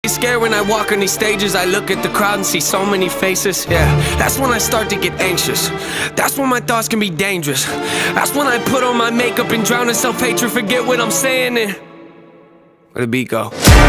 Scared when I walk on these stages. I look at the crowd and see so many faces. Yeah, that's when I start to get anxious. That's when my thoughts can be dangerous. That's when I put on my makeup and drown in self-hatred. Forget what I'm saying and where the beat go?